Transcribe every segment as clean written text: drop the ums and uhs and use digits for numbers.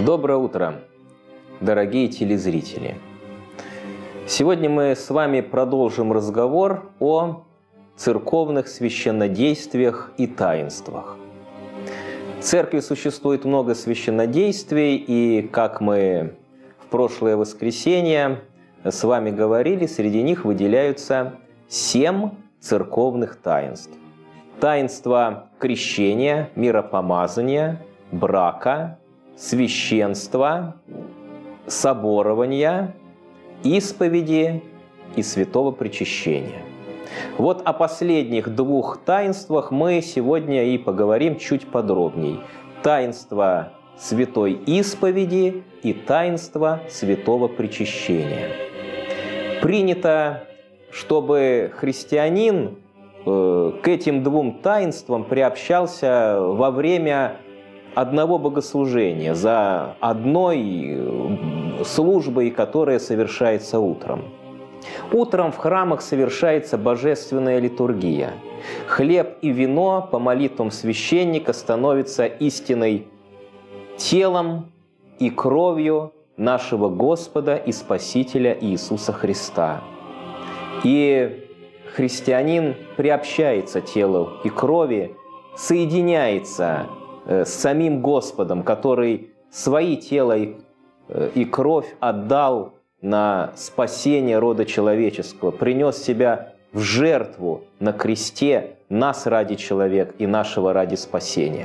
Доброе утро, дорогие телезрители! Сегодня мы с вами продолжим разговор о церковных священнодействиях и таинствах. В церкви существует много священнодействий, и, как мы в прошлое воскресенье с вами говорили, среди них выделяются 7 церковных таинств. Таинство крещения, миропомазания, брака, священства, соборования, исповеди и святого причащения. Вот о последних 2 таинствах мы сегодня и поговорим чуть подробней. Таинство святой исповеди и таинство святого причащения. Принято, чтобы христианин к этим 2 таинствам приобщался во время одного богослужения, за одной службой, которая совершается утром. Утром в храмах совершается божественная литургия. Хлеб и вино по молитвам священника становятся истинной телом и кровью нашего Господа и Спасителя Иисуса Христа. И христианин приобщается телу и крови, соединяется с самим Господом, который свои тело и кровь отдал на спасение рода человеческого, принес себя в жертву на кресте, нас ради человека и нашего ради спасения.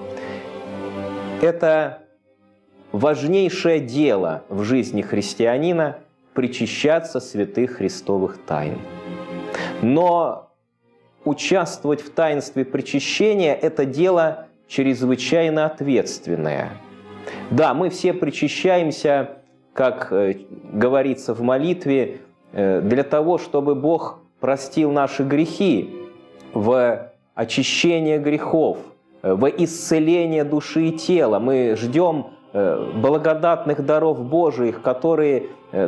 Это важнейшее дело в жизни христианина – причащаться святых христовых тайн. Но участвовать в таинстве причащения – это дело чрезвычайно ответственное. Да, мы все причащаемся, как говорится в молитве, для того, чтобы Бог простил наши грехи, в очищение грехов, в исцеление души и тела. Мы ждем благодатных даров Божиих, которые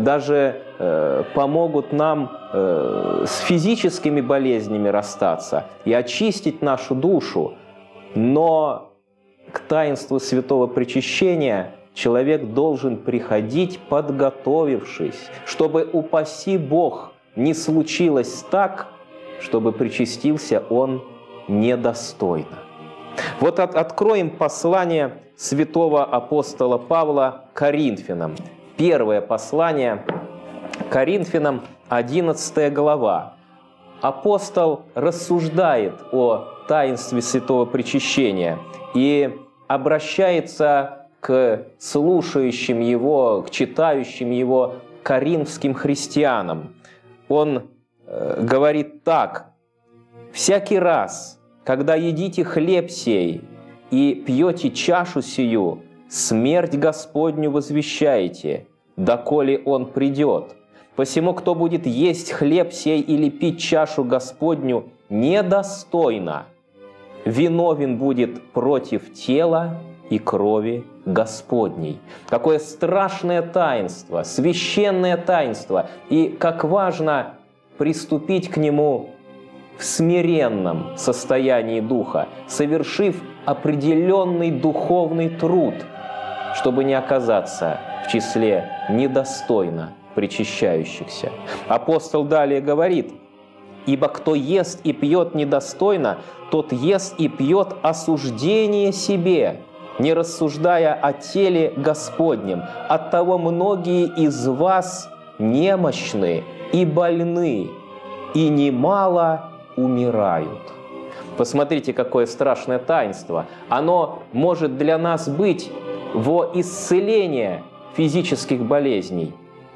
даже помогут нам с физическими болезнями расстаться и очистить нашу душу. Но к таинству святого причащения человек должен приходить, подготовившись, чтобы, упаси Бог, не случилось так, чтобы причастился он недостойно. Вот откроем послание святого апостола Павла Коринфянам. Первое послание Коринфянам, 11 глава. Апостол рассуждает о таинстве святого причащения и обращается к слушающим его, к читающим его коринфским христианам. Он говорит так: «Всякий раз, когда едите хлеб сей и пьете чашу сию, смерть Господню возвещаете, доколе Он придет. Посему, кто будет есть хлеб сей или пить чашу Господню недостойно, виновен будет против тела и крови Господней». Какое страшное таинство, священное таинство, и как важно приступить к нему в смиренном состоянии духа, совершив определенный духовный труд, чтобы не оказаться в числе недостойно причащающихся. Апостол далее говорит: «Ибо кто ест и пьет недостойно, тот ест и пьет осуждение себе, не рассуждая о теле Господнем. Оттого многие из вас немощны и больны, и немало умирают». Посмотрите, какое страшное таинство. Оно может для нас быть во исцеление физических болезней,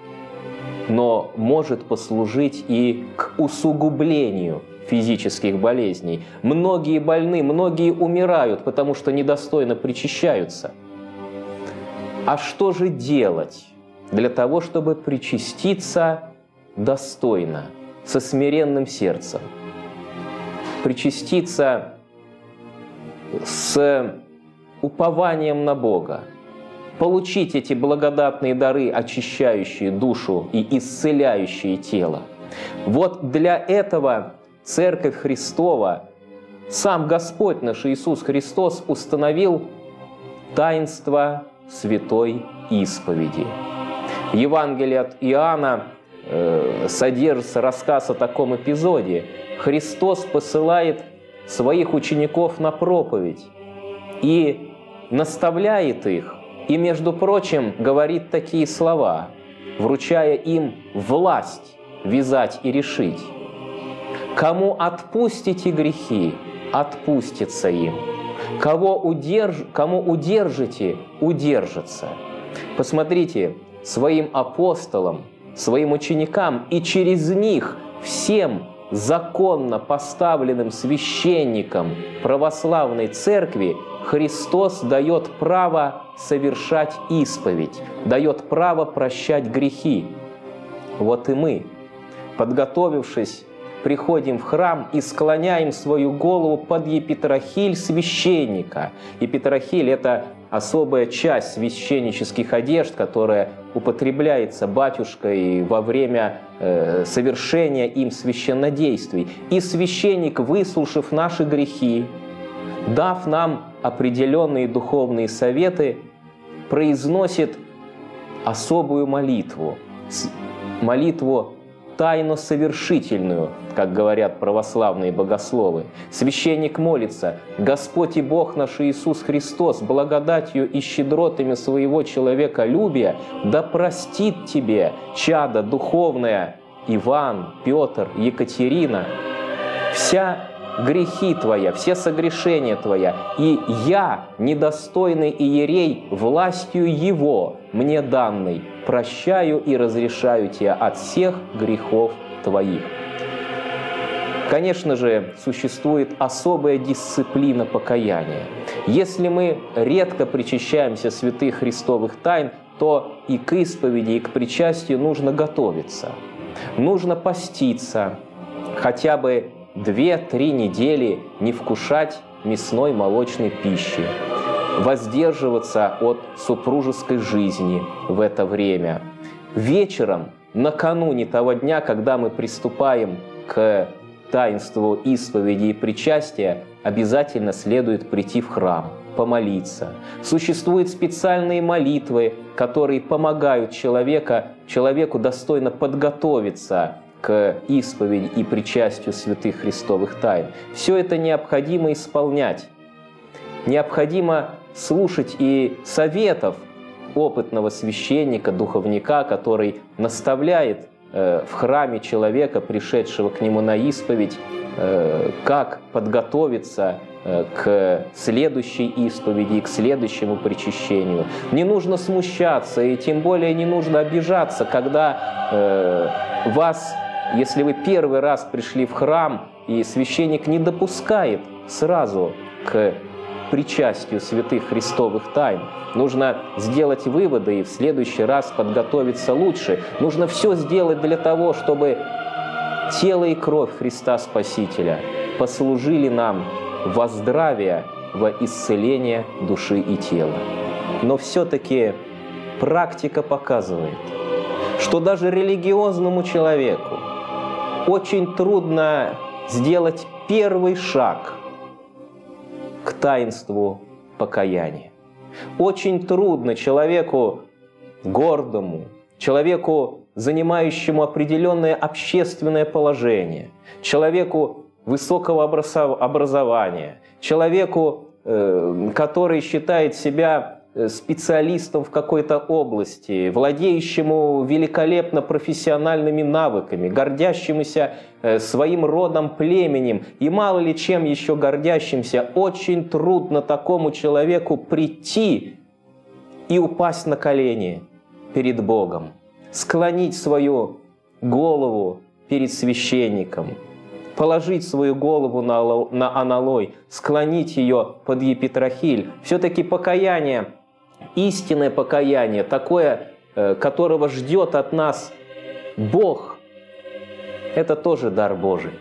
но может послужить и к усугублению физических болезней. Многие больны, многие умирают, потому что недостойно причащаются. А что же делать для того, чтобы причаститься достойно, со смиренным сердцем? Причаститься с упованием на Бога, получить эти благодатные дары, очищающие душу и исцеляющие тело. Вот для этого Церковь Христова, сам Господь наш Иисус Христос установил таинство святой исповеди. В Евангелии от Иоанна содержится рассказ о таком эпизоде. Христос посылает своих учеников на проповедь и наставляет их, и, между прочим, говорит такие слова, вручая им власть вязать и решить. «Кому отпустите грехи, отпустится им. Кому удержите, удержится». Посмотрите, своим апостолам, своим ученикам и через них всем законно поставленным священникам православной церкви Христос дает право совершать исповедь, дает право прощать грехи. Вот и мы, подготовившись, приходим в храм и склоняем свою голову под епитрахиль священника. Епитрахиль – это особая часть священнических одежд, которая употребляется батюшкой во время совершения им священнодействий. И священник, выслушав наши грехи, дав нам определенные духовные советы, произносит особую молитву, молитву тайно-совершительную, как говорят православные богословы. Священник молится: «Господь и Бог наш Иисус Христос, благодатью и щедротами своего человеколюбия, да простит тебе, чадо духовное, Иван, Петр, Екатерина, вся грехи твоя, все согрешения твоя, и я, недостойный иерей, властью его мне данной, прощаю и разрешаю тебя от всех грехов твоих». Конечно же, существует особая дисциплина покаяния. Если мы редко причащаемся святых христовых тайн, то и к исповеди, и к причастию нужно готовиться. Нужно поститься, хотя бы 2-3 недели не вкушать мясной, молочной пищи, воздерживаться от супружеской жизни в это время. Вечером, накануне того дня, когда мы приступаем к таинству исповеди и причастия, обязательно следует прийти в храм, помолиться. Существуют специальные молитвы, которые помогают человеку достойно подготовиться к исповеди и причастию святых христовых тайн. Все это необходимо исполнять. Необходимо слушать и советов опытного священника, духовника, который наставляет в храме человека, пришедшего к нему на исповедь, как подготовиться к следующей исповеди и к следующему причащению. Не нужно смущаться, и тем более не нужно обижаться, когда вас, если вы первый раз пришли в храм, и священник не допускает сразу к причастию святых христовых тайн. Нужно сделать выводы и в следующий раз подготовиться лучше. Нужно все сделать для того, чтобы тело и кровь Христа Спасителя послужили нам во здравие, во исцеление души и тела. Но все-таки практика показывает, что даже религиозному человеку очень трудно сделать первый шаг к таинству покаяния. Очень трудно человеку гордому, человеку, занимающему определенное общественное положение, человеку высокого образования, человеку, который считает себя специалистом в какой-то области, владеющему великолепно профессиональными навыками, гордящемуся своим родом, племенем и мало ли чем еще гордящимся, очень трудно такому человеку прийти и упасть на колени перед Богом, склонить свою голову перед священником, положить свою голову на аналой, склонить ее под епитрахиль. Все-таки покаяние, истинное покаяние, такое, которого ждет от нас Бог, это тоже дар Божий.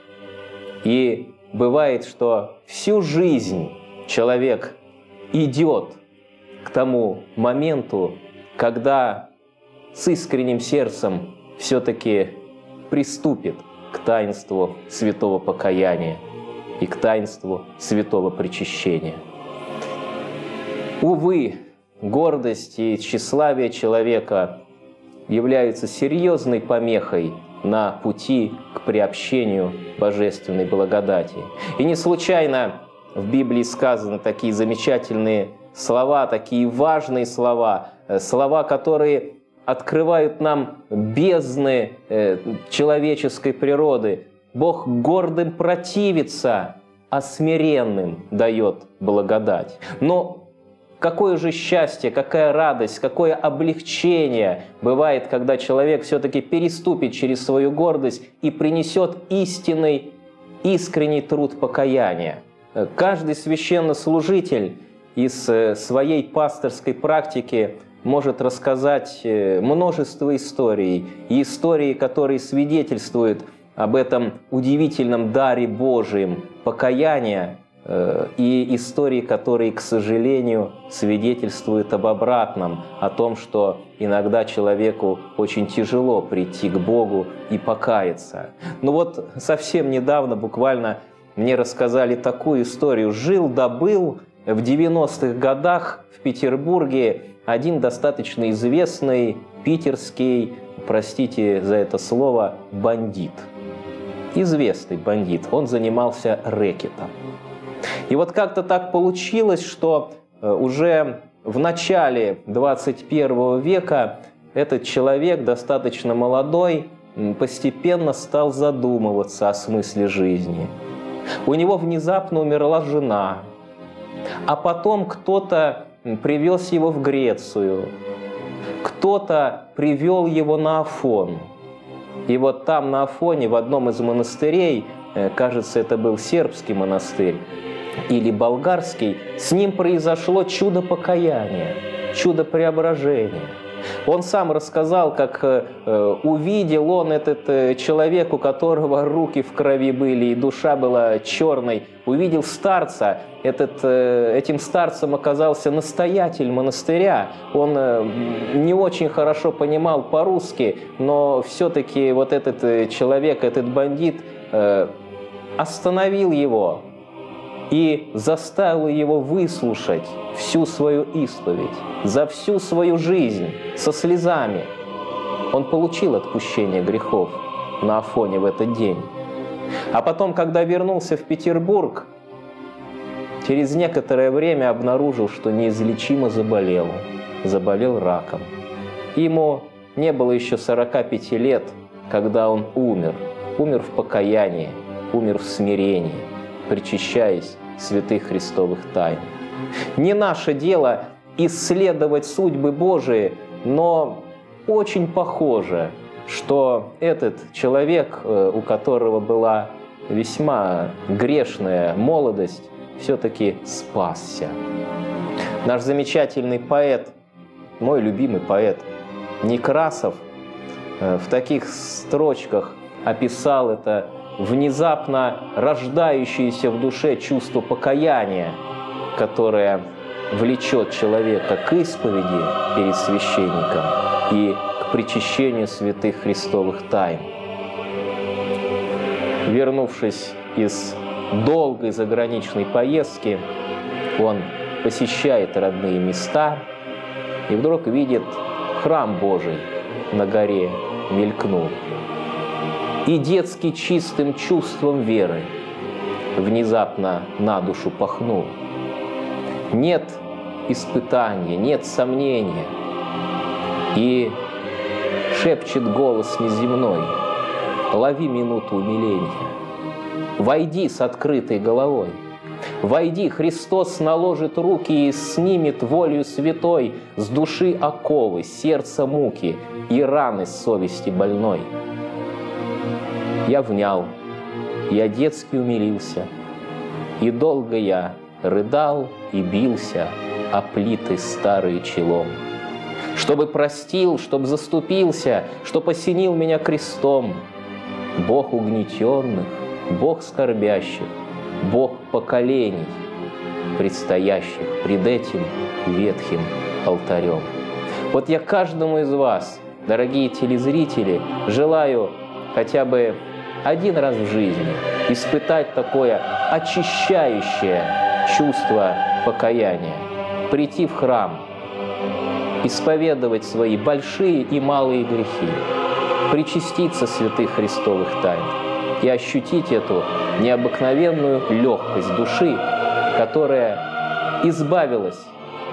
И бывает, что всю жизнь человек идет к тому моменту, когда с искренним сердцем все-таки приступит к таинству святого покаяния и к таинству святого причащения. Увы, гордость и тщеславие человека являются серьезной помехой на пути к приобщению божественной благодати. И не случайно в Библии сказаны такие замечательные слова, такие важные слова, слова, которые открывают нам бездны человеческой природы. Бог гордым противится, а смиренным дает благодать. Но какое же счастье, какая радость, какое облегчение бывает, когда человек все-таки переступит через свою гордость и принесет истинный, искренний труд покаяния. Каждый священнослужитель из своей пасторской практики может рассказать множество историй, и истории, которые свидетельствуют об этом удивительном даре Божием покаяния, и истории, которые, к сожалению, свидетельствуют об обратном, о том, что иногда человеку очень тяжело прийти к Богу и покаяться. Ну вот совсем недавно буквально мне рассказали такую историю. Жил-да-был в 90-х годах в Петербурге один достаточно известный питерский, простите за это слово, бандит. Известный бандит. Он занимался рэкетом. И вот как-то так получилось, что уже в начале 21 века этот человек, достаточно молодой, постепенно стал задумываться о смысле жизни. У него внезапно умерла жена, а потом кто-то привез его в Грецию, кто-то привел его на Афон. И вот там на Афоне, в одном из монастырей, кажется, это был сербский монастырь или болгарский, с ним произошло чудо покаяния, чудо преображения. Он сам рассказал, как увидел он этот человек, у которого руки в крови были и душа была черной, увидел старца. Этим старцем оказался настоятель монастыря. Он не очень хорошо понимал по-русски, но все-таки вот этот человек, этот бандит остановил его и заставил его выслушать всю свою исповедь, за всю свою жизнь, со слезами. Он получил отпущение грехов на Афоне в этот день. А потом, когда вернулся в Петербург, через некоторое время обнаружил, что неизлечимо заболел раком. Ему не было еще 45 лет, когда он умер в покаянии, умер в смирении, причащаясь святых христовых тайн. Не наше дело исследовать судьбы Божии, но очень похоже, что этот человек, у которого была весьма грешная молодость, все-таки спасся. Наш замечательный поэт, мой любимый поэт Некрасов, в таких строчках описал это внезапно рождающееся в душе чувство покаяния, которое влечет человека к исповеди перед священником и к причащению святых христовых тайн. Вернувшись из долгой заграничной поездки, он посещает родные места и вдруг видит храм Божий на горе мелькнул. И детски чистым чувством веры внезапно на душу пахнул. Нет испытания, нет сомнения. И шепчет голос неземной: лови минуту умиления. Войди с открытой головой. Войди, Христос наложит руки и снимет волею святой с души оковы, сердца муки и раны совести больной. Я внял, я детски умилился, и долго я рыдал и бился о плиты старые челом. Чтобы простил, чтоб заступился, чтоб осенил меня крестом. Бог угнетенных, Бог скорбящих, Бог поколений, предстоящих пред этим ветхим алтарем. Вот я каждому из вас, дорогие телезрители, желаю хотя бы один раз в жизни испытать такое очищающее чувство покаяния, прийти в храм, исповедовать свои большие и малые грехи, причаститься святых Христовых тайн и ощутить эту необыкновенную легкость души, которая избавилась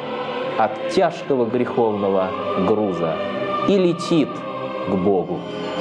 от тяжкого греховного груза и летит к Богу.